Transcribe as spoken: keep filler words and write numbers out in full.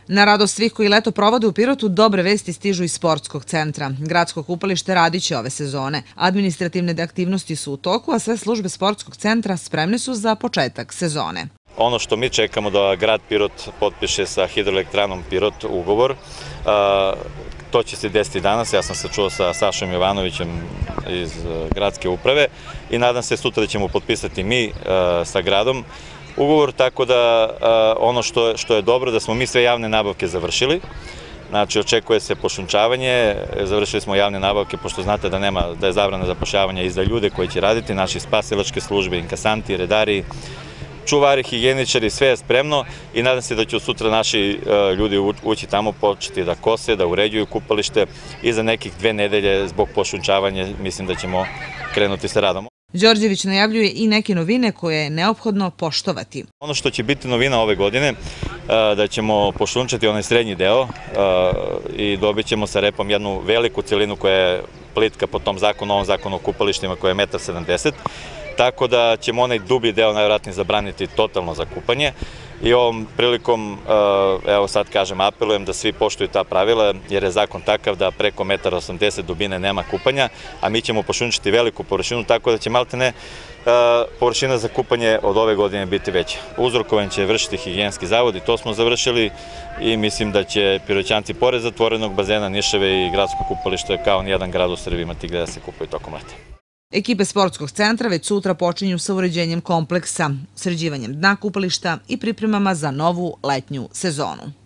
Na radost svih koji leto provode u Pirotu, dobre vesti stižu iz sportskog centra. Gradsko kupalište radiće ove sezone. Administrativne aktivnosti su u toku, a sve službe sportskog centra spremne su za početak sezone. Ono što mi čekamo da grad Pirot potpiše sa hidroelektranom Pirot ugovor, to će se desiti danas. Ja sam se čuo sa Sašom Jovanovićem iz gradske uprave i nadam se sutra da ćemo potpisati mi sa gradom ugovor, tako da ono što je dobro da smo mi sve javne nabavke završili. Znači, očekuje se pošumčavanje, završili smo javne nabavke, pošto znate da nema, da je zabrana zapošljavanja i za ljude koji će raditi, naši spasilačke službe, inkasanti, redari, čuvari, higijeničari, sve je spremno i nadam se da će sutra naši ljudi ući tamo, početi da kose, da uređuju kupalište i za nekih dve nedelje zbog pošumčavanja mislim da ćemo krenuti sa radom. Đorđević najavljuje i neke novine koje je neophodno poštovati. Ono što će biti novina ove godine, da ćemo pošumčati onaj srednji deo i dobit ćemo sa repom jednu veliku celinu koja je plitka po tom zakonu, ovom zakonu o kupalištima koja je jedan sedamdeset metara, tako da ćemo onaj dublji deo najvjerojatnije zabraniti totalno za kupanje. I ovom prilikom, evo sad kažem, apelujem da svi poštuju ta pravila, jer je zakon takav da preko jedan osamdeset metara dubine nema kupanja, a mi ćemo pošumčiti veliku površinu, tako da će maltene površina za kupanje od ove godine biti veća. Uzrokovanje će vršiti higijenski zavod i to smo završili i mislim da će Piroćanci pored zatvorenog bazena, Niševe i gradsko kupalište kao nijedan grad u Srbiji imati gde da se kupaju tokom leta. Ekipe sportskog centra već sutra počinju sa uređenjem kompleksa, sređivanjem dna kupališta i pripremama za novu letnju sezonu.